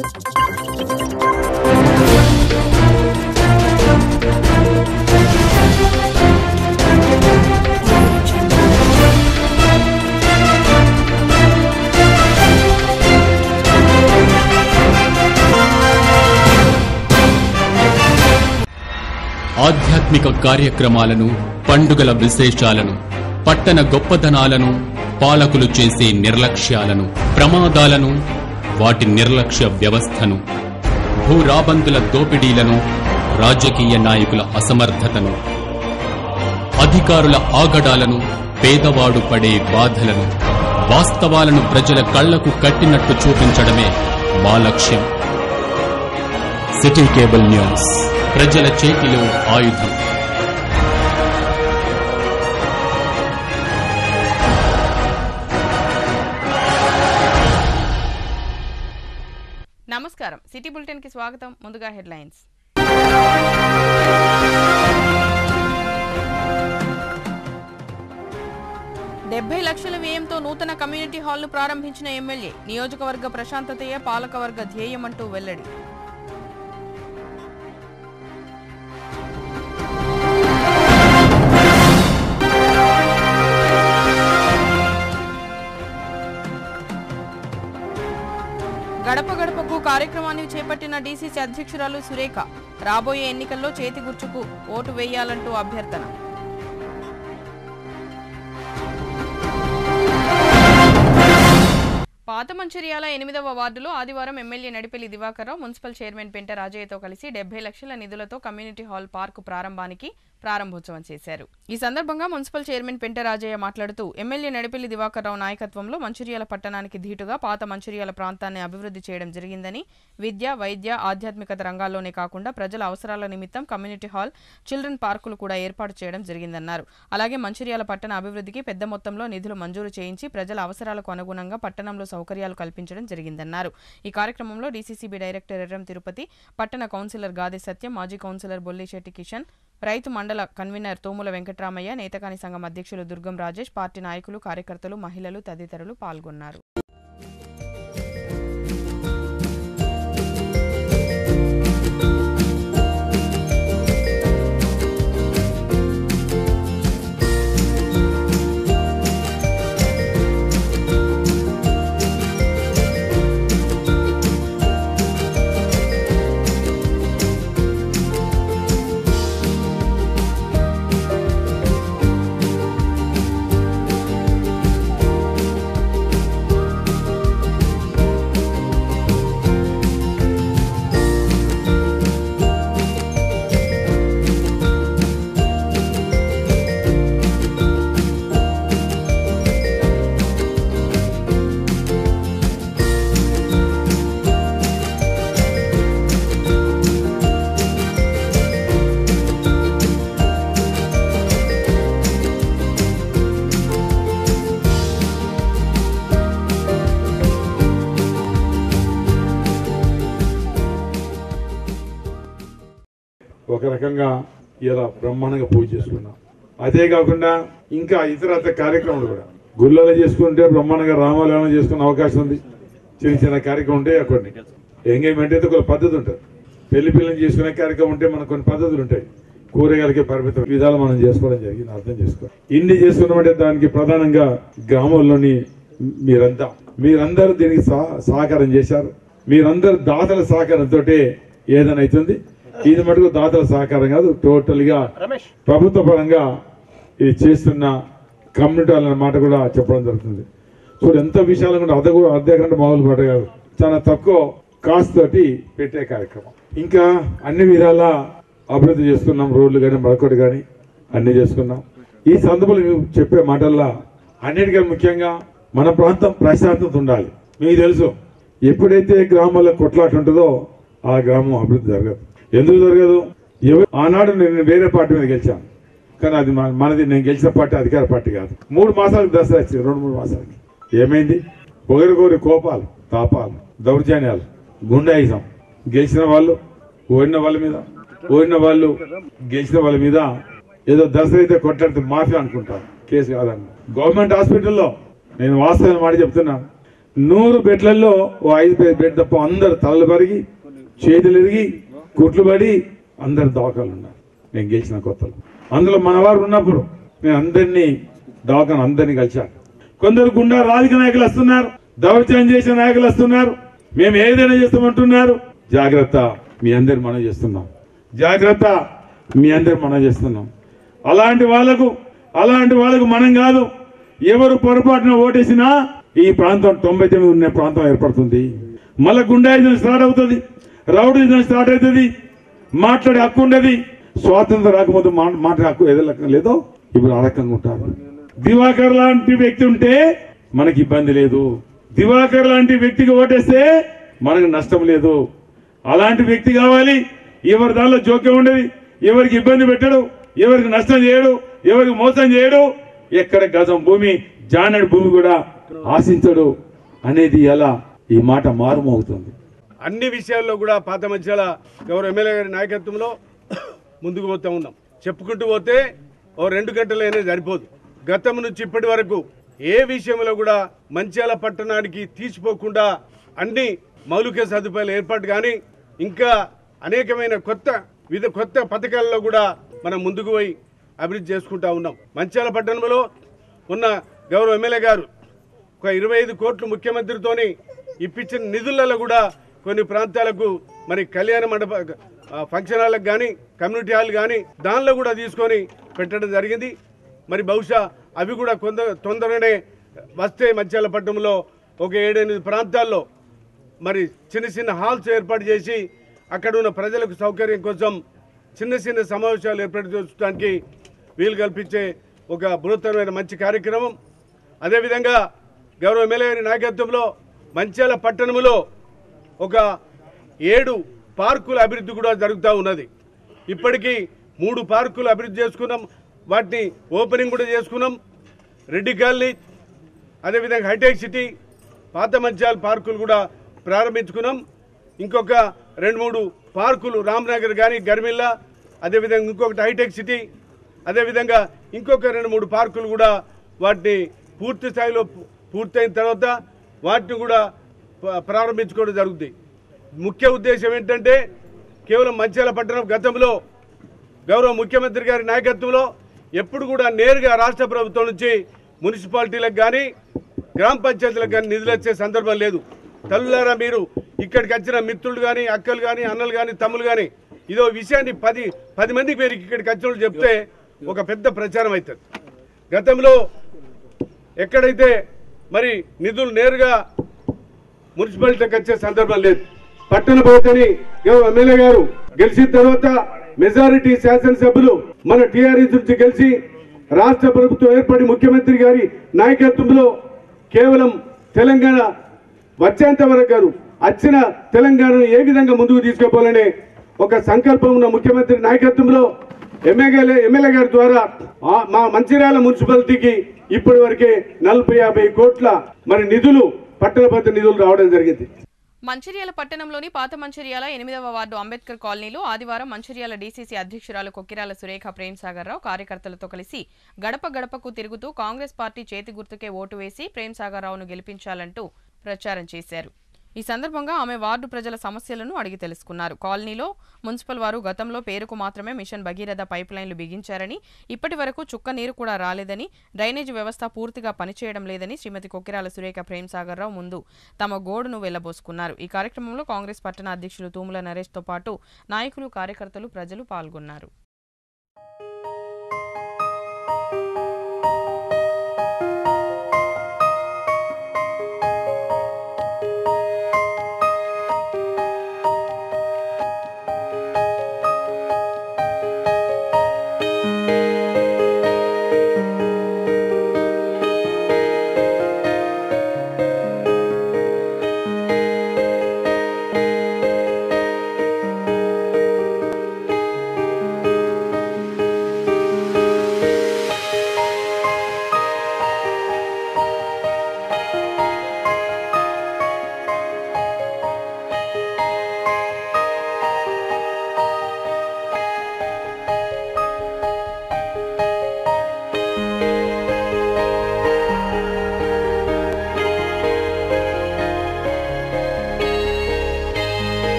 ఆధ్యాత్మిక కార్యక్రమాలను, పండుగల విశేషాలను, పట్టణ గొప్పదనాలను, పాలకులు చేసే నిర్లక్ష్యాలను, ప్రమాదాలను, వాటి నిర్లక్ష్య వ్యవస్థను, భూరాబందుల దోపిడీలను, రాజకీయ నాయకుల అసమర్థతను, అధికారుల ఆగడాలను, పేదవాడు పడే బాధలను, వాస్తవాలను ప్రజల కళ్లకు కట్టినట్టు చూపించడమే మా లక్ష్యం. సిటీ కేబుల్ న్యూస్, ప్రజల చేతిలో ఆయుధం. నమస్కారం, సిటీ బులెటిన్ కి స్వాగతం. ముందుగా హెడ్లైన్స్. $70 లక్షల వ్యయంతో నూతన కమ్యూనిటీ హాల్ ను ప్రారంభించిన ఎమ్మెల్యే. నియోజకవర్గ ప్రశాంతతయే పాలకవర్గ ధ్యేయమంటూ వెల్లడి. గడప గడపకు కార్యక్రమాన్ని చేపట్టిన డీసీసీ అధ్యక్షురాలు సురేఖ. రాబోయే ఎన్నికల్లో చేతి గుర్తుకు ఓటు వేయాలంటూ అభ్యర్థన. పాత మంచిర్యాల 8వ వార్డులో ఆదివారం MLA Nadipelli Diwakar Rao municipal chairman పెంట రాజయ్యతో కలిసి 70 లక్షల నిధులతో కమ్యూనిటీ హాల్ పార్కు ప్రారంభోత్సవం చేశారు. ఈ సందర్భంగా మున్సిపల్ చైర్మన్ పెంట రాజయ్య మాట్లాడుతూ, ఎమ్మెల్యే నడిపెల్లి దివాకర్రావు నాయకత్వంలో మంచిర్యాల పట్టణానికి ధీటుగా పాత మంచిర్యాల ప్రాంతాన్ని అభివృద్ధి చేయడం జరిగిందని, విద్య, వైద్య, ఆధ్యాత్మికత రంగాల్లోనే కాకుండా ప్రజల అవసరాల నిమిత్తం కమ్యూనిటీ హాల్, చిల్డ్రన్ పార్కులు కూడా ఏర్పాటు చేయడం జరిగిందన్నారు. అలాగే మంచిర్యాల పట్టణ అభివృద్ధికి పెద్ద మొత్తంలో నిధులు మంజూరు చేయించి ప్రజల అవసరాలకు అనుగుణంగా పట్టణంలో సౌకర్యాలు కల్పించడం జరిగిందన్నారు. ఈ కార్యక్రమంలో డీసీసీబీ డైరెక్టర్ ఎర్రం తిరుపతి, పట్టణ కౌన్సిలర్ గాది సత్యం, మాజీ కౌన్సిలర్ బొల్లిశెట్టి కిషన్, రైతు మండల కన్వీనర్ తోముల వెంకటరామయ్య, నేతకాని సంఘం అధ్యక్షులు దుర్గం రాజేష్, పార్టీ నాయకులు, కార్యకర్తలు, మహిళలు తదితరులు పాల్గొన్నారు. ఒక రకంగా ఇలా బ్రహ్మాండంగా పూజ చేసుకున్నాం. అదే కాకుండా ఇంకా ఇతర కార్యక్రమాలు కూడా గుళ్ళలో చేసుకుంటే బ్రహ్మాండంగా రామాలయం చేసుకునే అవకాశం ఉంది. చిన్న చిన్న కార్యక్రమం ఉంటే కొన్ని ఎంగేజ్మెంట్ అయితే కొన్ని పద్ధతి ఉంటుంది. పెళ్లి పిల్లలు చేసుకునే కార్యక్రమం ఉంటే మనకు కొన్ని పద్ధతులు ఉంటాయి. కూరగాయలకి పరిమితం విధాలు మనం చేసుకోవడం జరిగింది. అర్థం చేసుకోవాలి. ఇన్ని చేసుకున్నామంటే దానికి ప్రధానంగా గ్రామంలోని మీరందరూ దీనికి సహకారం చేశారు. మీరందరూ దాతల సహకారంతో ఏదైనా అవుతుంది. ఇది మటుకు దాతల సహకారం కాదు, టోటల్ గా ప్రభుత్వ పరంగా ఇది చేస్తున్న కమ్యూనిటీ అన్న మాట కూడా చెప్పడం జరుగుతుంది. చూడు ఎంత విషయాలు కూడా అర్ధ గంట మామూలు మాట కాదు, చాలా తక్కువ కాస్ట్ తోటి పెట్టే కార్యక్రమం. ఇంకా అన్ని విధాల అభివృద్ధి చేసుకున్నాం. రోడ్లు కానీ మరొకటి కానీ అన్ని చేసుకున్నాం. ఈ సందర్భంలో చెప్పే మాటల్లో అన్నిటికీ ముఖ్యంగా మన ప్రాంతం ప్రశాంతత ఉండాలి. మీకు తెలుసు, ఎప్పుడైతే గ్రామాల్లో కొట్లాట ఉంటుందో ఆ గ్రామం అభివృద్ధి జరగదు. ఎందుకు జరగదు? ఆనాడు నేను వేరే పార్టీ మీద గెలిచాను, కానీ అది మనది నేను గెలిచిన పార్టీ అధికార పార్టీ కాదు. 3 మాసాలకు దసరా వచ్చింది. 2-3 మాసాలకి ఏమైంది? ఒకరికొకరి కోపాలు, తాపాలు, దౌర్జన్యాలు, గుండాయిజం. గెలిచిన వాళ్ళు ఓడిన వాళ్ళ మీద, ఓడిన వాళ్ళు గెలిచిన వాళ్ళ మీద ఏదో దసరా అయితే కొట్లాడితే మాఫియా అనుకుంటారు. కేసు కాదని గవర్నమెంట్ హాస్పిటల్లో నేను వాస్తవం మాట చెప్తున్నాను. 100 బెడ్లలో ఓ 5 బెడ్ తప్ప అందరు తలలు పరిగి చేతులు ఎరిగి కుట్లు పడి అందరు దవాఖాలు ఉన్నారు. నేను గెలిచిన కొత్తలో అందులో మనవారు ఉన్నప్పుడు నేను అందరినీ కలిశాను. కొందరు గుండా రాజకీయ నాయకులు వస్తున్నారు, దౌర్జన్యం చేసే నాయకులు వస్తున్నారు, మేము ఏదైనా చేస్తామంటున్నారు. జాగ్రత్త, మీ అందరు మనం చేస్తున్నాం. జాగ్రత్త, మీ అందరు మనం చేస్తున్నాం. అలాంటి వాళ్ళకు మనం కాదు. ఎవరు పొరపాటున ఓటేసినా ఈ ప్రాంతం 99 ఉన్న ప్రాంతం ఏర్పడుతుంది. మళ్ళా గుండాయిజం స్టార్ట్ అవుతుంది, రౌడీజం స్టార్ట్ అవుతుంది, మాట్లాడే హక్కు ఉండదు. స్వాతంత్రం రాకముందు మాట్లాడే హక్కు ఏదో రకం లేదో ఇప్పుడు ఆ రకంగా ఉంటారు. దివాకర్ లాంటి వ్యక్తి ఉంటే మనకి ఇబ్బంది లేదు. దివాకర్ లాంటి వ్యక్తికి ఓటేస్తే మనకు నష్టం లేదు. అలాంటి వ్యక్తి కావాలి. ఎవరి దానిలో జోక్యం ఉండదు, ఎవరికి ఇబ్బంది పెట్టడు, ఎవరికి నష్టం చేయడు, ఎవరికి మోసం చేయడు. ఎక్కడ గజం భూమి జానడి భూమి కూడా ఆశించడు అనేది ఎలా ఈ మాట మారుమవుతుంది. అన్ని విషయాల్లో కూడా పాత మంచాల గౌరవ ఎమ్మెల్యే గారి నాయకత్వంలో ముందుకు పోతా ఉన్నాం. చెప్పుకుంటూ పోతే ఓ 2 గంటలైనా సరిపోదు. గతం నుంచి ఇప్పటి వరకు ఏ విషయంలో కూడా మంచాల పట్టణానికి తీసిపోకుండా అన్ని మౌలిక సదుపాయాల ఏర్పాటు కానీ ఇంకా అనేకమైన కొత్త పథకాలలో కూడా మనం ముందుకు పోయి అభివృద్ధి చేసుకుంటా ఉన్నాం. మంచాల పట్టణంలో ఉన్న గౌరవ ఎమ్మెల్యే గారు ఒక 25 కోట్లు ముఖ్యమంత్రితోని ఇప్పించిన నిధులలో కూడా కొన్ని ప్రాంతాలకు మరి కళ్యాణ మండప ఫంక్షన్ హాల్కి కానీ కమ్యూనిటీ హాల్ కానీ దానిలో కూడా తీసుకొని పెట్టడం జరిగింది. మరి బహుశా అవి కూడా తొందరగానే వస్తే మంచాల పట్టణంలో ఒక 7-8 ప్రాంతాల్లో మరి చిన్న హాల్స్ ఏర్పాటు చేసి అక్కడ ఉన్న ప్రజలకు సౌకర్యం కోసం చిన్న సమావేశాలు ఏర్పాటు చేసుకోవడానికి వీలు కల్పించే ఒక బృహత్తరమైన మంచి కార్యక్రమం. అదేవిధంగా గౌరవ ఎమ్మెల్యే గారి నాయకత్వంలో మంచాల పట్టణంలో ఒక 7 పార్కుల అభివృద్ధి కూడా జరుగుతూ ఉన్నది. ఇప్పటికీ 3 పార్కులు అభివృద్ధి చేసుకున్నాం, వాటిని ఓపెనింగ్ కూడా చేసుకున్నాం. రెడ్డి కాలనీ, అదేవిధంగా హైటెక్ సిటీ, పాత మంచాల పార్కులు కూడా ప్రారంభించుకున్నాం. ఇంకొక 2-3 పార్కులు రామ్నగర్ కానీ గర్మిల్లా, అదేవిధంగా ఇంకొకటి హైటెక్ సిటీ, అదేవిధంగా ఇంకొక 2-3 పార్కులు కూడా వాటిని పూర్తి స్థాయిలో పూర్తయిన తర్వాత వాటిని కూడా ప్రారంభించుకోవడం జరుగుతుంది. ముఖ్య ఉద్దేశం ఏంటంటే కేవలం మంచాల పట్టణం గతంలో గౌరవ ముఖ్యమంత్రి గారి నాయకత్వంలో ఎప్పుడు కూడా నేరుగా రాష్ట్ర ప్రభుత్వం నుంచి మున్సిపాలిటీలకు కానీ గ్రామ పంచాయతీలకు కానీ నిధులు వచ్చే సందర్భం లేదు. తల్లులారా, మీరు ఇక్కడికి వచ్చిన మిత్రులు కానీ అక్కలు కానీ అన్నలు కానీ తమ్ములు కానీ ఇదో విషయాన్ని 10 మందికి మీరు ఇక్కడికి వచ్చిన చెప్తే ఒక పెద్ద ప్రచారం అవుతుంది. గతంలో ఎక్కడైతే మరి నిధులు నేరుగా మున్సిపాలిటీకి వచ్చే సందర్భం లేదు. పట్టణ భవతని ఎమ్మెల్యే గారు గెలిచిన తర్వాత మెజారిటీ శాసనసభ్యులు మన టీఆర్ఎస్ నుంచి గెలిచి రాష్ట్ర ప్రభుత్వం ఏర్పడి ముఖ్యమంత్రి గారి నాయకత్వంలో కేవలం తెలంగాణ వచ్చేంత వరకు గారు వచ్చిన తెలంగాణను ఏ విధంగా ముందుకు తీసుకుపోవాలనే ఒక సంకల్పం ఉన్న ముఖ్యమంత్రి నాయకత్వంలో ఎమ్మెల్యే గారి ద్వారా మా మంచిర్యాల మున్సిపాలిటీకి ఇప్పటి వరకే 40-50 కోట్ల మరి నిధులు పట్టణ నిధులు రావడం జరిగింది. మంచిర్యాల పట్టణంలోని పాత మంచిర్యాల 8వ వార్డు అంబేద్కర్ కాలనీలో ఆదివారం మంచిర్యాల డీసీసీ అధ్యక్షురాలు కొక్కిరాల సురేఖ ప్రేమ్సాగర్ రావు కార్యకర్తలతో కలిసి గడప గడపకు తిరుగుతూ కాంగ్రెస్ పార్టీ చేతి గుర్తుకే ఓటు వేసి ప్రేమ్సాగర్ రావును గెలిపించాలంటూ ప్రచారం చేశారు. ఈ సందర్భంగా ఆమె వార్డు ప్రజల సమస్యలను అడిగి తెలుసుకున్నారు. కాలనీలో మున్సిపల్ వారు గతంలో పేరుకు మాత్రమే మిషన్ భగీరథ పైప్ లైన్లు బిగించారని, ఇప్పటి వరకు చుక్క నీరు కూడా రాలేదని, డ్రైనేజ్ వ్యవస్థ పూర్తిగా పనిచేయడం లేదని శ్రీమతి కొక్కిరాల సురేఖ ప్రేమ్సాగర్ రావు ముందు తమ గోడును వెళ్లబోసుకున్నారు. ఈ కార్యక్రమంలో కాంగ్రెస్ పట్టణ అధ్యక్షులు తూముల నరేష్తో పాటు నాయకులు, కార్యకర్తలు, ప్రజలు పాల్గొన్నారు.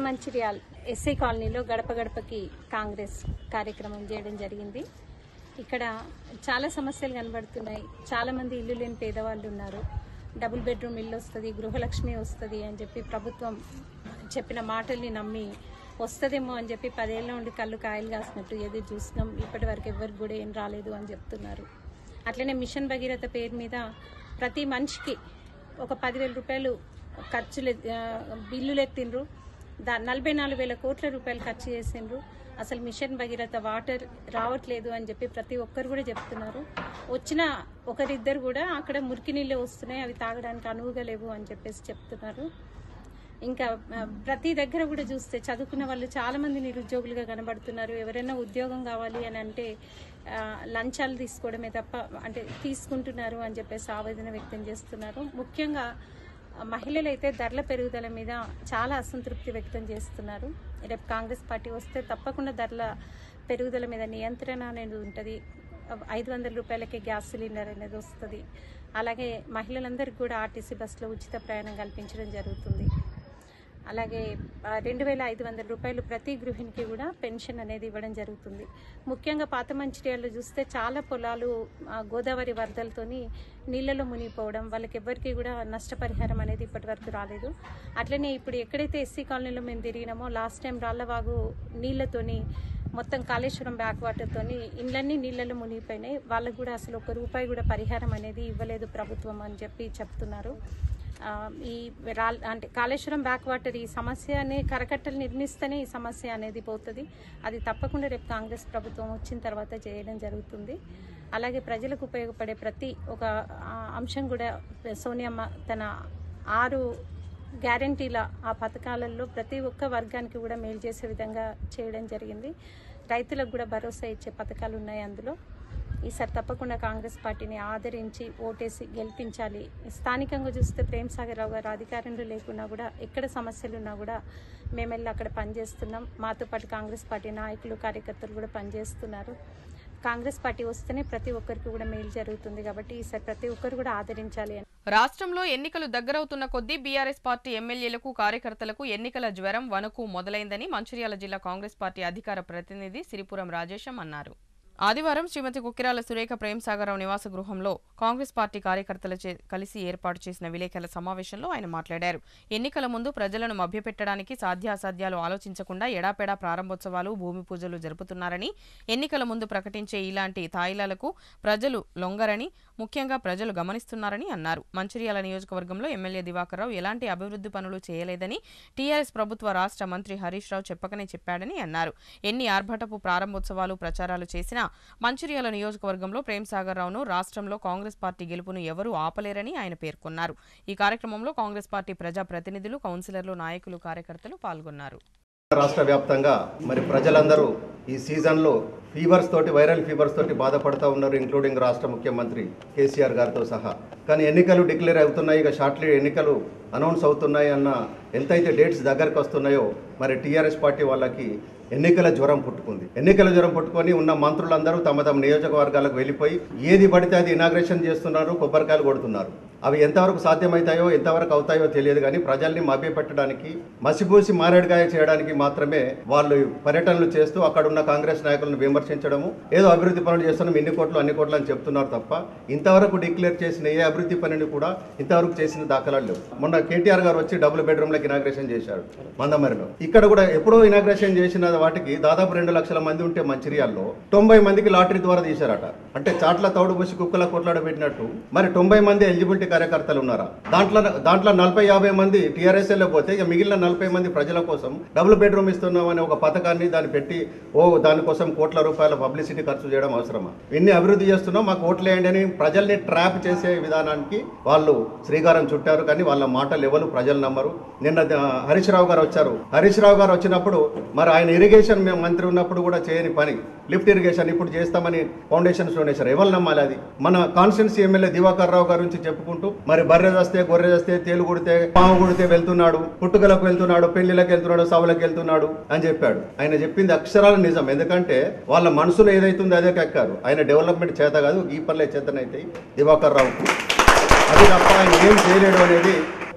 మంచిర్యాల్ ఎస్సీ కాలనీలో గడప గడపకి కాంగ్రెస్ కార్యక్రమం చేయడం జరిగింది. ఇక్కడ చాలా సమస్యలు కనబడుతున్నాయి. చాలామంది ఇల్లు లేని పేదవాళ్ళు ఉన్నారు. డబుల్ బెడ్రూమ్ ఇల్లు వస్తుంది, గృహలక్ష్మి వస్తుంది అని చెప్పి ప్రభుత్వం చెప్పిన మాటల్ని నమ్మి వస్తుందేమో అని చెప్పి 10 ఏళ్ళ నుండి కళ్ళు కాయలు కాసినట్టు ఎదురు చూస్తున్నాం. ఇప్పటి వరకు ఎవరికి కూడా ఏం రాలేదు అని చెప్తున్నారు. అట్లనే మిషన్ భగీరథ పేరు మీద ప్రతి మనిషికి ఒక 10,000 రూపాయలు ఖర్చులు బిల్లులు ఎత్తిండ్రు. 44,000 కోట్ల రూపాయలు ఖర్చు చేసిండ్రు. అసలు మిషన్ భగీరథ వాటర్ రావట్లేదు అని చెప్పి ప్రతి ఒక్కరు కూడా చెప్తున్నారు. వచ్చిన ఒకరిద్దరు కూడా అక్కడ మురికి నీళ్ళే వస్తున్నాయి, అవి తాగడానికి అనువుగా లేవు అని చెప్పేసి చెప్తున్నారు. ఇంకా ప్రతి దగ్గర కూడా చూస్తే చదువుకున్న వాళ్ళు చాలా మంది నిరుద్యోగులుగా కనబడుతున్నారు. ఎవరైనా ఉద్యోగం కావాలి అని అంటే లంచాలు తీసుకోవడమే తప్ప అంటే తీసుకుంటున్నారు అని చెప్పేసి ఆవేదన వ్యక్తం చేస్తున్నారు. ముఖ్యంగా మహిళలు అయితే ధరల పెరుగుదల మీద చాలా అసంతృప్తి వ్యక్తం చేస్తున్నారు. రేపు కాంగ్రెస్ పార్టీ వస్తే తప్పకుండా ధరల పెరుగుదల మీద నియంత్రణ అనేది ఉంటుంది. 500 రూపాయలకే గ్యాస్ సిలిండర్ అనేది వస్తుంది. అలాగే మహిళలందరికీ కూడా ఆర్టీసీ బస్సులో ఉచిత ప్రయాణం కల్పించడం జరుగుతుంది. అలాగే 2,500 రూపాయలు ప్రతి గృహిణికి కూడా పెన్షన్ అనేది ఇవ్వడం జరుగుతుంది. ముఖ్యంగా పాత మంచిర్యాలలో చూస్తే చాలా పొలాలు గోదావరి వరదలతోని నీళ్ళలో మునిగిపోవడం, వాళ్ళకి ఎవరికి కూడా నష్టపరిహారం అనేది ఇప్పటి వరకు రాలేదు. అట్లనే ఇప్పుడు ఎక్కడైతే ఎస్సీ కాలనీలో మేము తిరిగినామో లాస్ట్ టైం రాళ్లవాగు నీళ్లతోని మొత్తం కాళేశ్వరం బ్యాక్ వాటర్తోని ఇండ్లన్నీ నీళ్ళలో మునిగిపోయినాయి. వాళ్ళకు కూడా అసలు ₹1 కూడా పరిహారం అనేది ఇవ్వలేదు ప్రభుత్వం అని చెప్పి చెప్తున్నారు. ఈ అంటే కాళేశ్వరం బ్యాక్ వాటర్ ఈ సమస్యని కరకట్టలు నిర్మిస్తేనే ఈ సమస్య అనేది పోతుంది. అది తప్పకుండా రేపు కాంగ్రెస్ ప్రభుత్వం వచ్చిన తర్వాత చేయడం జరుగుతుంది. అలాగే ప్రజలకు ఉపయోగపడే ప్రతి ఒక అంశం కూడా సోనియమ్మ తన 6 గ్యారంటీల ఆ పథకాలలో ప్రతి ఒక్క వర్గానికి కూడా మేలు చేసే విధంగా చేయడం జరిగింది. రైతులకు కూడా భరోసా ఇచ్చే పథకాలు ఉన్నాయి అందులో. ఈసారి తప్పకుండా కాంగ్రెస్ పార్టీని ఆదరించి ఓటేసి గెలిపించాలి. స్థానికంగా చూస్తే ప్రేమ్ సాగర్ రావు గారు అధికారంలో లేకున్నా కూడా ఎక్కడ సమస్యలు ఉన్నా కూడా మేము వెళ్ళి అక్కడ పనిచేస్తున్నాం. మాతో పాటు కాంగ్రెస్ పార్టీ నాయకులు కార్యకర్తలు కూడా పనిచేస్తున్నారు. కాంగ్రెస్ పార్టీ వస్తేనే ప్రతి ఒక్కరికి కూడా మేలు జరుగుతుంది కాబట్టి ఈసారి ప్రతి ఒక్కరు కూడా ఆదరించాలి. రాష్ట్రంలో ఎన్నికలు దగ్గరవుతున్న కొద్దీ బీఆర్ఎస్ పార్టీ ఎమ్మెల్యేలకు కార్యకర్తలకు ఎన్నికల జ్వరం వణుకు మొదలైందని మంచిర్యాల జిల్లా కాంగ్రెస్ పార్టీ అధికార ప్రతినిధి సిరిపురం రాజేశం అన్నారు. ఆదివారం శ్రీమతి కుక్కిరాల సురేఖ ప్రేమ్సాగరరావు నివాస గృహంలో కాంగ్రెస్ పార్టీ కార్యకర్తలచే కలిసి ఏర్పాటు చేసిన విలేకరుల సమావేశంలో ఆయన మాట్లాడారు. ఎన్నికల ముందు ప్రజలను మభ్యపెట్టడానికి సాధ్యాసాధ్యాలు ఆలోచించకుండా ఎడాపెడా ప్రారంభోత్సవాలు, భూమి పూజలు జరుపుతున్నారని, ఎన్నికల ముందు ప్రకటించే ఇలాంటి తాయిలాలకు ప్రజలు లొంగరని, ముఖ్యంగా ప్రజలు గమనిస్తున్నారని అన్నారు. మంచిర్యాల నియోజకవర్గంలో ఎమ్మెల్యే దివాకర్రావు ఎలాంటి అభివృద్ధి పనులు చేయలేదని టీఆర్ఎస్ ప్రభుత్వ రాష్ట్ర మంత్రి హరీష్ రావు చెప్పకనే చెప్పాడని అన్నారు. ఎన్ని ఆర్భటపు ప్రారంభోత్సవాలు, ప్రచారాలు చేసినా మంచిర్యాల నియోజకవర్గంలో ప్రేమ్సాగర్ రావును రాష్ట్రంలో కాంగ్రెస్ పార్టీ గెలుపును ఎవరూ ఆపలేరని ఆయన పేర్కొన్నారు. ఈ కార్యక్రమంలో కాంగ్రెస్ పార్టీ ప్రజా ప్రతినిధులు, కౌన్సిలర్లు, నాయకులు, కార్యకర్తలు పాల్గొన్నారు. రాష్ట్ర వ్యాప్తంగా మరి ప్రజలందరూ ఈ సీజన్లో ఫీవర్స్ తోటి, వైరల్ ఫీవర్స్ తోటి బాధపడుతూ ఉన్నారు, ఇంక్లూడింగ్ రాష్ట్ర ముఖ్యమంత్రి కేసీఆర్ గారితో సహా. కానీ ఎన్నికలు డిక్లేర్ అవుతున్నాయి, ఇక షార్ట్లీ ఎన్నికలు అనౌన్స్ అవుతున్నాయి అన్న ఎంతైతే డేట్స్ దగ్గరకు వస్తున్నాయో మరి టీఆర్ఎస్ పార్టీ వాళ్ళకి ఎన్నికల జ్వరం పుట్టుకుంది. ఎన్నికల జ్వరం పుట్టుకొని ఉన్న మంత్రులందరూ తమ తమ నియోజకవర్గాలకు వెళ్ళిపోయి ఏది పడితే అది ఇనాగ్రేషన్ చేస్తున్నారు, కొబ్బరికాయలు కొడుతున్నారు. అవి ఎంతవరకు సాధ్యమవుతాయో ఎంతవరకు అవుతాయో తెలియదు. కానీ ప్రజల్ని మభ్యపెట్టడానికి, మసిపూసి మారేడుగాయ చేయడానికి మాత్రమే వాళ్ళు పర్యటనలు చేస్తూ అక్కడున్న కాంగ్రెస్ నాయకులను విమర్శించడము, ఏదో అభివృద్ధి పనులు చేస్తున్నాం, ఇన్ని కోట్లు అన్ని కోట్లు అని చెప్తున్నారు తప్ప ఇంతవరకు డిక్లేర్ చేసిన ఏ అభివృద్ధి పనిని కూడా ఇంతవరకు చేసిన దాఖలాలు లేవు. మొన్న కేటీఆర్ గారు వచ్చి డబుల్ బెడ్రూమ్లకు ఇనాగ్రేషన్ చేశారు మందమరిలో. ఇక్కడ కూడా ఎప్పుడో ఇనాగ్రేషన్ చేసిన వాటికి దాదాపు 2 లక్షల మంది ఉంటే మంచిర్యాల్లో 90 మందికి లాటరీ ద్వారా తీశారట. అంటే చాట్ల తౌడు పోసి కుక్కల కొట్లాడ పెట్టినట్టు మరి 90 మంది ఎలిజిబిలిటీ కార్యకర్తలు ఉన్నారా? దాంట్లో 40-50 మంది టీఆర్ఎస్ఎల్లో పోతే ఇక మిగిలిన 40 మంది ప్రజల కోసం డబుల్ బెడ్రూమ్ ఇస్తున్నాం అనే ఒక పథకాన్ని దాన్ని పెట్టి దానికోసం కోట్ల రూపాయల పబ్లిసిటీ ఖర్చు చేయడం అవసరమా? ఇన్ని అభివృద్ధి చేస్తున్నాం, మాకు ఓట్లేయండి అని ప్రజల్ని ట్రాప్ చేసే విధానానికి వాళ్ళు శ్రీకారం చుట్టారు. కానీ వాళ్ళ మాటలు ఎవరు ప్రజలు నమ్మరు. నిన్న హరీష్ రావు గారు వచ్చారు. హరీష్ రావు గారు వచ్చినప్పుడు మరి ఆయన ఇరిగేషన్ మంత్రి ఉన్నప్పుడు కూడా చేయని పని లిఫ్ట్ ఇరిగేషన్ ఇప్పుడు చేస్తామని ఫౌండేషన్స్ డొనేషన్ ఎవరు నమ్మాలి? అది మన కాన్స్టిట్యున్సీ ఎమ్మెల్యే దివాకర్ రావు గారి నుంచి చెప్పుకుంటూ మరి బర్రె వస్తే, గొర్రె వస్తే, తేలు కుడితే, పాము కుడితే వెళ్తున్నాడు, పుట్టుకలకు వెళ్తున్నాడు, పెళ్లిలకు వెళ్తున్నాడు, సభలకు వెళ్తున్నాడు అని చెప్పాడు. ఆయన చెప్పింది అక్షరాల నిజం. ఎందుకంటే వాళ్ళ మనసులో ఏదైతుందో అదే ఎక్కారు. ఆయన డెవలప్మెంట్ చేత కాదు, ఈ పనులే చేతనైతే దివాకర్ రావుకు. అది తప్ప ఆయన ఏం చేయలేడు అనేది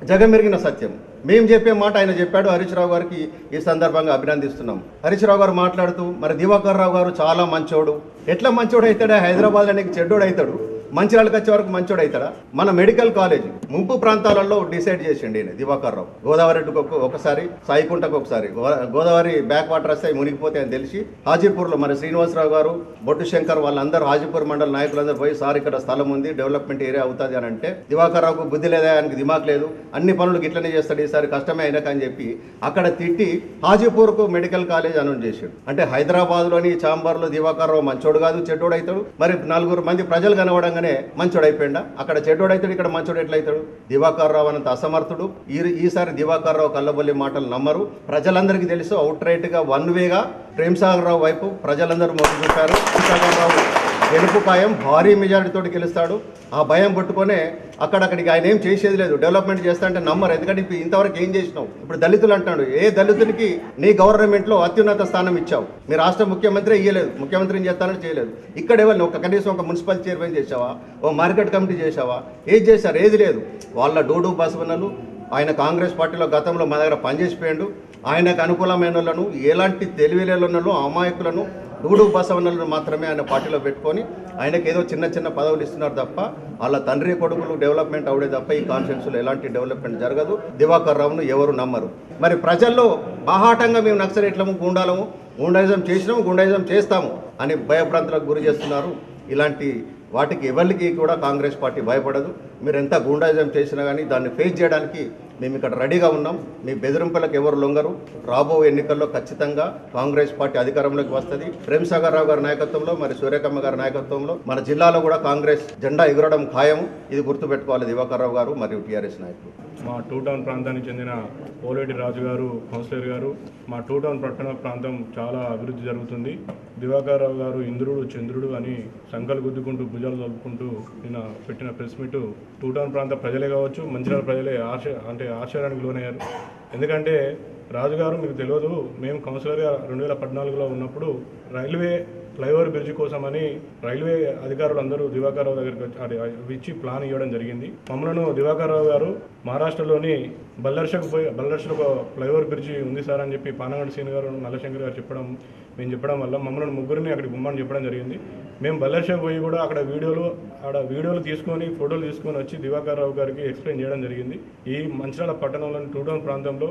జగమెరిగిన సత్యం. మేము చెప్పే మాట ఆయన చెప్పాడు. హరీష్ రావు గారికి ఈ సందర్భంగా అభినందిస్తున్నాం. హరీష్ రావు గారు మాట్లాడుతూ మరి దివాకర్ రావు గారు చాలా మంచోడు, ఎట్లా మంచోడు అవుతాడా, హైదరాబాద్లో నీకు చెడ్డోడు అవుతాడు, మంచిర్యాలకు వచ్చే వరకు మంచోడు అవుతాడా? మన మెడికల్ కాలేజ్ ముంపు ప్రాంతాలలో డిసైడ్ చేసిండి ఈయన దివాకర్ రావు. గోదావరికి ఒకసారి, సాయికుంటకు ఒకసారి, గోదావరి బ్యాక్ వాటర్ వస్తే మునిగిపోతే అని తెలిసి హాజీపూర్లో మరి శ్రీనివాసరావు గారు, బొట్టు శంకర్ వాళ్ళందరూ హాజీపూర్ మండల నాయకులందరూ పోయి సార్ ఇక్కడ స్థలం ఉంది, డెవలప్మెంట్ ఏరియా అవుతుంది అని అంటే దివాకర్ రావుకు బుద్ధి లేదా, ఆయనకి దిమాక్ లేదు, అన్ని పనులు ఇట్లనే చేస్తాడు, ఈసారి కష్టమే అయినాక అని చెప్పి అక్కడ తిట్టి హాజీపూర్కు మెడికల్ కాలేజ్ అనౌన్స్ చేశాడు. అంటే హైదరాబాద్లోని చాంబర్లో దివాకర్ రావు మంచోడు కాదు, చెడ్డోడు అవుతాడు. మరి 4 మంది ప్రజలు కనవడంగా మంచోడు అయిపోయిందా? అక్కడ చెడ్డోడు అవుతాడు, ఇక్కడ మంచోడు ఎట్లయితాడు? దివాకర్ రావు అనంత అసమర్థుడు. ఈసారి దివాకర్ రావు కల్లబొల్లి మాటలు నమ్మరు. ప్రజలందరికీ తెలుసు అవుట్ రైట్ గా 1 వేగా ప్రేమ్సాగర్ రావు వైపు ప్రజలందరూ మొగ్గు చూపారు. ప్రేమ్సాగర్ రావు గెలుపు ఖాయం, భారీ మెజారిటీతో గెలుస్తాడు. ఆ భయం పట్టుకొనే అక్కడికి ఆయన ఏం చేసేది లేదు. డెవలప్మెంట్ చేస్తా అంటే నమ్మరు. ఎందుకంటే ఇప్పుడు ఇంతవరకు ఏం చేసినావు? ఇప్పుడు దళితులు అంటాడు, ఏ దళితునికి నీ గవర్నమెంట్లో అత్యున్నత స్థానం ఇచ్చావు? మీ రాష్ట్ర ముఖ్యమంత్రి ఇయ్యలేదు, ముఖ్యమంత్రిని చేస్తానని చేయలేదు. ఇక్కడ ఎవరు కనీసం ఒక మున్సిపల్ చైర్మన్ చేసావా, ఓ మార్కెట్ కమిటీ చేసావా? ఏది చేశారు? ఏది లేదు. వాళ్ళ డూడు బసవన్నలు ఆయన కాంగ్రెస్ పార్టీలో గతంలో మా దగ్గర పనిచేసిపోయాడు. ఆయనకు అనుకూలమైన వాళ్ళను, ఎలాంటి తెలివిలేలను, అమాయకులను, డూడు బసవన్నలను మాత్రమే ఆయన పార్టీలో పెట్టుకొని ఆయనకు ఏదో చిన్న పదవులు ఇస్తున్నారు తప్ప వాళ్ళ తండ్రి కొడుకులు డెవలప్మెంట్ అవడే తప్ప ఈ కాన్ఫరెన్స్లో ఎలాంటి డెవలప్మెంట్ జరగదు. దివాకర్ రావును ఎవరు నమ్మరు. మరి ప్రజల్లో బాహాటంగా మేము నక్సలైట్లము, గూండాయిజం చేసినాము, గూండాయిజం చేస్తాము అని భయభ్రాంతులకు గురి చేస్తున్నారు. ఇలాంటి వాటికి ఎవరికి కూడా కాంగ్రెస్ పార్టీ భయపడదు. మీరు ఎంత గూండాయిజం చేసినా కానీ దాన్ని ఫేస్ చేయడానికి మేము ఇక్కడ రెడీగా ఉన్నాం. మీ బెదిరింపులకు ఎవరు లొంగరు. రాబో ఎన్నికల్లో ఖచ్చితంగా కాంగ్రెస్ పార్టీ అధికారంలోకి వస్తుంది. ప్రేమ్సాగర్ రావు గారి నాయకత్వంలో, మరి సూర్యకమ్మ గారి నాయకత్వంలో మన జిల్లాలో కూడా కాంగ్రెస్ జెండా ఎగురడం ఖాయము. ఇది గుర్తుపెట్టుకోవాలి దివాకర్ రావు గారు మరియు టీఆర్ఎస్ నాయకులు. మా 2 టౌన్ ప్రాంతానికి చెందిన పోలేటి రాజు గారు, కౌన్సిలర్ గారు, మా 2 టౌన్ పట్టణ ప్రాంతం చాలా అభివృద్ధి జరుగుతుంది. దివాకర్ రావు గారు ఇంద్రుడు చంద్రుడు అని సంకలు గుద్దుకుంటూ భుజాలు జరుపుకుంటూ నిన్న పెట్టిన ప్రెస్ మీటు 2 టౌన్ ప్రాంత ప్రజలే కావచ్చు, మంచిర్యాల ప్రజలే ఆశ్చర్యానికి లోనయ్యారు. ఎందుకంటే రాజుగారు మీకు తెలియదు, మేము కౌన్సిలర్గా 2014లో ఉన్నప్పుడు రైల్వే ఫ్లైఓవర్ బ్రిడ్జి కోసమని రైల్వే అధికారులు అందరూ దివాకర్ రావు దగ్గరికి ఇచ్చి ప్లాన్ ఇవ్వడం జరిగింది. మమ్మల్ని దివాకర్ రావు గారు మహారాష్ట్రలోని బల్లర్షకు ఒక ఫ్లైఓవర్ బ్రిడ్జి ఉంది సార్ అని చెప్పి పానగండి సీన్ గారు, నల్లశంకర్ గారు మేము చెప్పడం వల్ల మమ్మల్ని ముగ్గురిని అక్కడికి బొమ్మని చెప్పడం జరిగింది. మేము బల్లర్షకు పోయి కూడా అక్కడ వీడియోలు తీసుకొని, ఫోటోలు తీసుకొని వచ్చి దివాకర్ రావు గారికి ఎక్స్ప్లెయిన్ చేయడం జరిగింది. ఈ మంచిర్యాల పట్టణంలోని 2 టౌన్ ప్రాంతంలో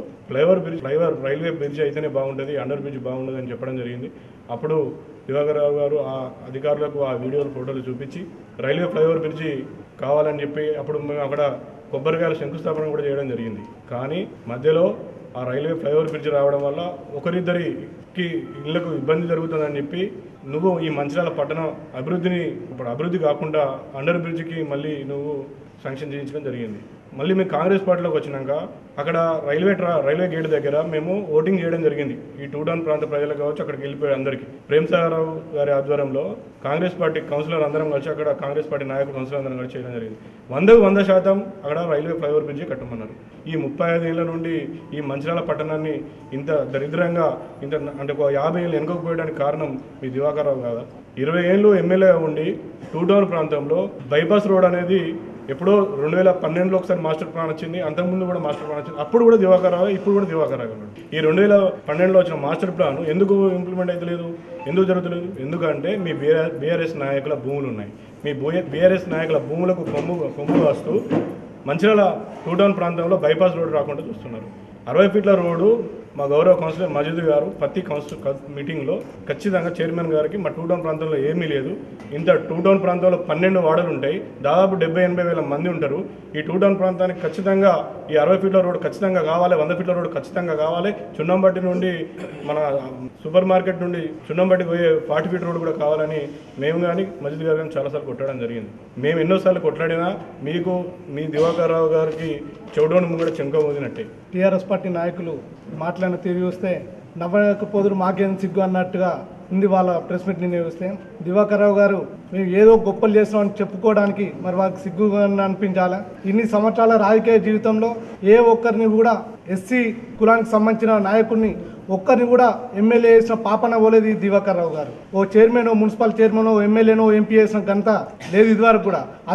రైల్వే బ్రిడ్జ్ అయితేనే బాగుంటుంది, అండర్ బ్రిడ్జ్ బాగుంటుంది అని చెప్పడం జరిగింది. అప్పుడు దివాకర్ రావు గారు ఆ అధికారులకు ఆ వీడియోలు, ఫోటోలు చూపించి రైల్వే ఫ్లైఓవర్ బ్రిడ్జి కావాలని చెప్పి అప్పుడు మేము అక్కడ కొబ్బరికాయల శంకుస్థాపన కూడా చేయడం జరిగింది. కానీ మధ్యలో ఆ రైల్వే ఫ్లైఓవర్ బ్రిడ్జి రావడం వల్ల ఒకరిద్దరికి ఇళ్లకు ఇబ్బంది జరుగుతుందని చెప్పి నువ్వు ఈ మంచిర్యాల పట్టణ అభివృద్ధి కాకుండా అండర్ బ్రిడ్జికి మళ్ళీ నువ్వు శాంక్షన్ చేయించడం జరిగింది. మళ్ళీ మేము కాంగ్రెస్ పార్టీలోకి వచ్చినాక అక్కడ రైల్వే గేట్ దగ్గర మేము ఓటింగ్ చేయడం జరిగింది. ఈ 2 టౌన్ ప్రాంత ప్రజలకు కావచ్చు, అక్కడికి వెళ్ళిపోయి అందరికీ ప్రేమ్సాగర్ రావు గారి ఆధ్వర్యంలో కాంగ్రెస్ పార్టీ కౌన్సిలర్ అందరం కలిసి, అక్కడ కాంగ్రెస్ పార్టీ నాయకులు కౌన్సిలర్ అందరం కలిసి చేయడం జరిగింది. 100% అక్కడ రైల్వే ఫ్లైఓవర్ బ్రిడ్జి కట్టమన్నారు. ఈ 35 ఏళ్ల నుండి ఈ మంచిర్యాల పట్టణాన్ని ఇంత దరిద్రంగా అంటే ఒక 50 ఏళ్ళు వెనుకపోయడానికి కారణం మీ దివాకర్ రావు కాదా? 20 ఏళ్ళు ఎమ్మెల్యే ఉండి 2 టౌన్ ప్రాంతంలో బైపాస్ రోడ్ అనేది ఎప్పుడో 2012లో ఒకసారి మాస్టర్ ప్లాన్ వచ్చింది, అంతకుముందు కూడా మాస్టర్ ప్లాన్ వచ్చింది. అప్పుడు కూడా దివాకర్ రావు, ఇప్పుడు కూడా దివాకర్ రావు ఉన్నాడు. ఈ 2012లో వచ్చిన మాస్టర్ ప్లాన్ ఎందుకు ఇంప్లిమెంట్ అవుతలేదు, ఎందుకు జరుగుతలేదు? ఎందుకంటే మీ బీఆర్ఎస్ నాయకుల భూములు ఉన్నాయి. మీ బీఆర్ఎస్ నాయకుల భూములకు కొమ్ములు వస్తూ మంచిర్యాల 2 టౌన్ ప్రాంతంలో బైపాస్ రోడ్డు రాకుండా చూస్తున్నారు. 60 ఫీట్ల రోడ్డు మా గౌరవ కౌన్సిలర్ మజీద్ గారు ప్రతి మీటింగ్లో ఖచ్చితంగా చైర్మన్ గారికి మా 2 టౌన్ ప్రాంతంలో ఏమీ లేదు, ఇంత 2 టౌన్ ప్రాంతంలో 12 వార్డులు ఉంటాయి, దాదాపు 70-80 వేల మంది ఉంటారు. ఈ 2 టౌన్ ప్రాంతానికి ఖచ్చితంగా ఈ 60 ఫీట్ల రోడ్డు ఖచ్చితంగా కావాలి, 100 ఫీట్ల రోడ్డు ఖచ్చితంగా కావాలి. చున్నంబట్టి నుండి మన సూపర్ మార్కెట్ నుండి చున్నంబట్టి పోయే 40 ఫీట్ రోడ్డు కూడా కావాలని మేము కానీ మజీద్ గారు కానీ చాలాసార్లు కొట్టడం జరిగింది. మేము ఎన్నోసార్లు కొట్లాడినా మీకు మీ దివాకర్ రావు గారికి చెవుడోని ముంగడ చెంక ఊదినట్టే. టీఆర్ఎస్ పార్టీ నాయకులు మాట్లాడిన తీరు చూస్తే నవ్వకపోదురు మాకేం సిగ్గు అన్నట్టుగా ఉంది వాళ్ళ ప్రెస్ మీట్ నిన్న చూస్తే. దివాకర్ రావు గారు మేము ఏదో గొప్పలు చేస్తున్నామని చెప్పుకోవడానికి మరి వాళ్ళకి సిగ్గుగా అనిపించాలా? ఇన్ని సంవత్సరాల రాజకీయ జీవితంలో ఏ ఒక్కరిని కూడా ఎస్సీ కులానికి సంబంధించిన నాయకుడిని ఒక్కరిని కూడా ఎమ్మెల్యే చేసిన పాపన పోలేదు ఈ దివాకర్ రావు గారు. ఓ చైర్మన్, మున్సిపల్ చైర్మన్, ఎమ్మెల్యేనో, ఎంపీ చేసిన ఘనత లేదు ఇదివరకు కూడా. అదే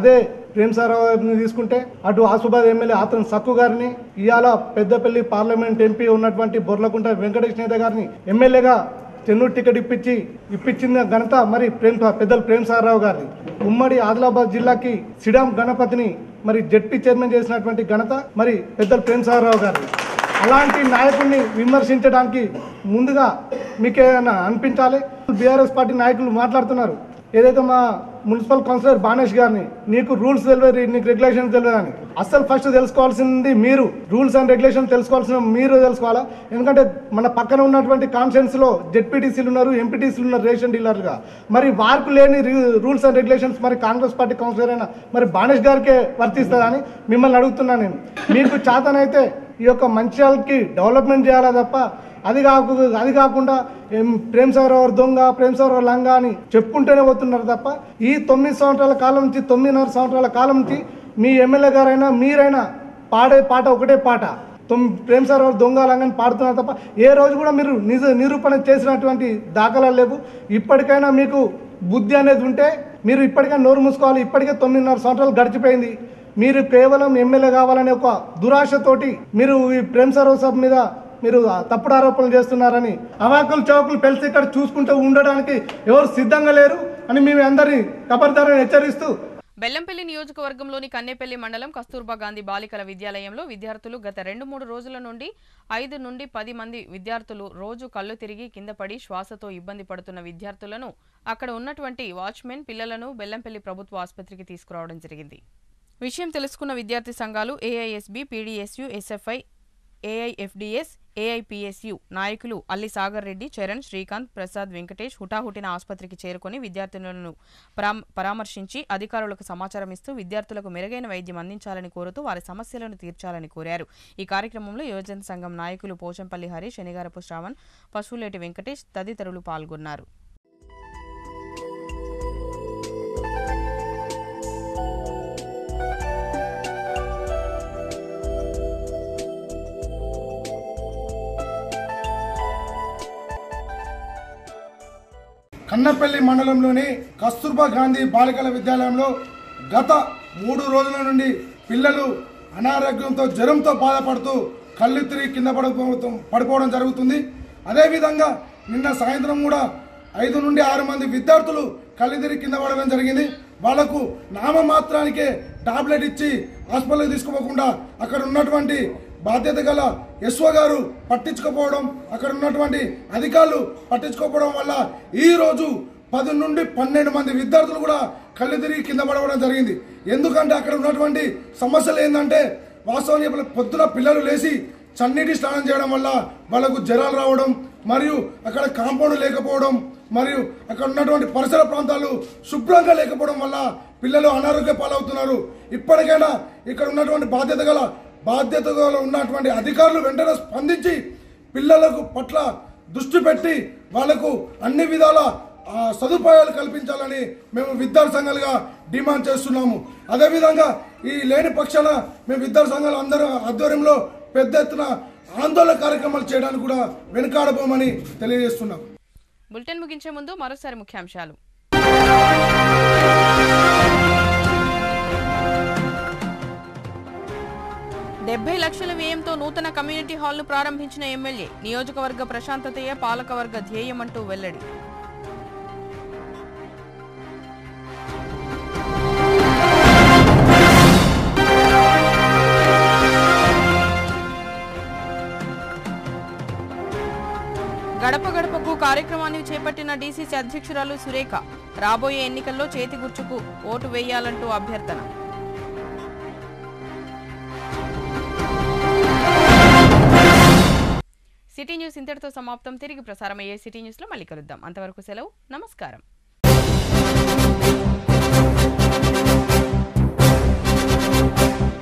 ప్రేమసారావు గారిని తీసుకుంటే, అటు ఆసిఫాబాద్ ఎమ్మెల్యే ఆతన్ సక్కు గారిని, ఇవాళ పెద్దపల్లి పార్లమెంట్ ఎంపీ ఉన్నటువంటి బొర్లకుంట వెంకటేష్ నేత గారిని ఎమ్మెల్యేగా చెన్నూరు టికెట్ ఇప్పించిన ఘనత మరి పెద్దలు ప్రేమసారావు గారిది. ఉమ్మడి ఆదిలాబాద్ జిల్లాకి సిడాం గణపతిని మరి జెడ్పీ చైర్మన్ చేసినటువంటి ఘనత మరి పెద్దలు ప్రేమసారావు గారిది. అలాంటి నాయకుడిని విమర్శించడానికి ముందుగా మీకేమైనా అనిపించాలి. బీఆర్ఎస్ పార్టీ నాయకులు మాట్లాడుతున్నారు, ఏదైతే మా మున్సిపల్ కౌన్సిలర్ బానేష్ గారిని నీకు రూల్స్ తెలియదు, నీకు రెగ్యులేషన్స్ తెలియదు అని. అస్సలు ఫస్ట్ తెలుసుకోవాల్సింది మీరు, రూల్స్ అండ్ రెగ్యులేషన్ తెలుసుకోవాల్సిన మీరు తెలుసుకోవాలా. ఎందుకంటే మన పక్కన ఉన్నటువంటి కాన్స్టిట్యున్సీలో జెడ్పీటీసీలు ఉన్నారు, ఎంపీటీసీలు ఉన్నారు రేషన్ డీలర్గా. మరి వారికి లేని రూల్స్ అండ్ రెగ్యులేషన్స్ మరి కాంగ్రెస్ పార్టీ కౌన్సిలర్ అయినా మరి బానేష్ గారికే వర్తిస్తుందని మిమ్మల్ని అడుగుతున్నాను నేను. మీకు చేతనైతే ఈ యొక్క మంచిర్యాలకి డెవలప్మెంట్ చేయాలా తప్ప అది కాకుండా ప్రేమసారావు దొంగ, ప్రేమసారావు లంగా అని చెప్పుకుంటూనే పోతున్నారు తప్ప ఈ 9 సంవత్సరాల కాలం నుంచి 9.5 సంవత్సరాల కాలం నుంచి మీ ఎమ్మెల్యే గారైనా మీరైనా పాడే పాట ఒకటే పాట, ప్రేమసారావు దొంగ లంగా అని పాడుతున్నారు తప్ప ఏ రోజు కూడా మీరు నిరూపణ చేసినటువంటి దాఖలాలు లేవు. ఇప్పటికైనా మీకు బుద్ధి అనేది ఉంటే మీరు ఇప్పటికైనా నోరు మూసుకోవాలి. ఇప్పటికే 9.5 సంవత్సరాలు గడిచిపోయింది. మీరు కేవలం ఎమ్మెల్యే కావాలనే ఒక దురాశతోటి మీరు ఈ ప్రేమసారావు సభ మీద మీరు తప్పుడు ఆరోపణలు చేస్తున్నారని అవాకులు చౌకులు పెలిసి ఇక్కడ చూసుకుంటూ ఉండడానికి ఎవరు సిద్ధంగా లేరు అని మేము అందరినీ ఖబర్దారని హెచ్చరిస్తూ, బెల్లంపల్లి నియోజకవర్గంలోని కన్నేపల్లి మండలం కస్తూర్బా గాంధీ బాలికల విద్యాలయంలో విద్యార్థులు గత 2-3 రోజుల నుండి 5 నుండి 10 మంది విద్యార్థులు రోజు కళ్ళు తిరిగి కింద పడి శ్వాసతో ఇబ్బంది పడుతున్న విద్యార్థులను అక్కడ ఉన్నటువంటి వాచ్మెన్ పిల్లలను బెల్లంపల్లి ప్రభుత్వ ఆసుపత్రికి తీసుకురావడం జరిగింది. విషయం తెలుసుకున్న విద్యార్థి సంఘాలు AISB, PDSU, SFI, AIFDS, AIPSU నాయకులు అల్లి సాగర్ రెడ్డి, చరణ్, శ్రీకాంత్, ప్రసాద్, వెంకటేష్ హుటాహుటిన ఆసుపత్రికి చేరుకుని విద్యార్థులను పరామర్శించి అధికారులకు సమాచారం ఇస్తూ విద్యార్థులకు మెరుగైన వైద్యం అందించాలని కోరుతూ వారి సమస్యలను తీర్చాలని కోరారు. ఈ కార్యక్రమంలో యువజన సంఘం నాయకులు పోచంపల్లి హరీష్, శనిగారపు శ్రావణ్, పశువులేటి వెంకటేష్ తదితరులు పాల్గొన్నారు. కన్నపల్లి మండలంలోని కస్తూర్బా గాంధీ బాలికల విద్యాలయంలో గత 3 రోజుల నుండి పిల్లలు అనారోగ్యంతో జ్వరంతో బాధపడుతూ కళ్ళు తిరిగి కింద పడిపోవడం జరుగుతుంది. అదేవిధంగా నిన్న సాయంత్రం కూడా 5 నుండి 6 మంది విద్యార్థులు కళ్ళు తిరిగి కింద పడడం జరిగింది. వాళ్లకు నామమాత్రానికే టాబ్లెట్ ఇచ్చి హాస్పిటల్కి తీసుకుపోకుండా అక్కడ ఉన్నటువంటి బాధ్యత గల ఎస్ఓ గారు పట్టించుకోపోవడం, అక్కడ ఉన్నటువంటి అధికారులు పట్టించుకోకపోవడం వల్ల ఈ రోజు 10 నుండి 12 మంది విద్యార్థులు కూడా కళ్ళు తిరిగి కింద పడవడం జరిగింది. ఎందుకంటే అక్కడ ఉన్నటువంటి సమస్యలు ఏంటంటే వాస్తవానికి పొద్దున పిల్లలు లేచి చన్నీటి స్నానం చేయడం వల్ల వాళ్ళకు జ్వరాలు రావడం, మరియు అక్కడ కాంపౌండ్ లేకపోవడం, మరియు అక్కడ ఉన్నటువంటి పరిసర ప్రాంతాలు శుభ్రంగా లేకపోవడం వల్ల పిల్లలు అనారోగ్య పాలవుతున్నారు. ఇప్పటికైనా ఇక్కడ ఉన్నటువంటి బాధ్యతగా ఉన్నటువంటి అధికారులు వెంటనే స్పందించి పిల్లలకు పట్ల దృష్టి పెట్టి వాళ్లకు అన్ని విధాల సదుపాయాలు కల్పించాలని మేము విద్యార్థి సంఘాలుగా డిమాండ్ చేస్తున్నాము. అదేవిధంగా ఈ లేని పక్షాన మేము విద్యార్థి సంఘాలు అందరూ ఆధ్వర్యంలో పెద్ద ఎత్తున ఆందోళన కార్యక్రమాలు చేయడానికి కూడా వెనుకాడబోమని తెలియజేస్తున్నాం. బులెటిన్ ముగించే ముందు మరోసారి ముఖ్యాంశాలు. $70 లక్షల వ్యయంతో నూతన కమ్యూనిటీ హాల్ను ప్రారంభించిన ఎమ్మెల్యే, నియోజకవర్గ ప్రశాంతతయే పాలకవర్గ ధ్యేయమంటూ వెల్లడి. గడప గడపకు కార్యక్రమాన్ని చేపట్టిన డీసీసీ అధ్యక్షురాలు సురేఖ, రాబోయే ఎన్నికల్లో చేతి గుర్తుకు ఓటు వేయాలంటూ అభ్యర్థన. సిటీ న్యూస్ ఇంతటితో సమాప్తం. తిరిగి ప్రసారమయ్యే సిటీ న్యూస్లో మళ్ళీ కలుద్దాం. అంతవరకు సెలవు. నమస్కారం.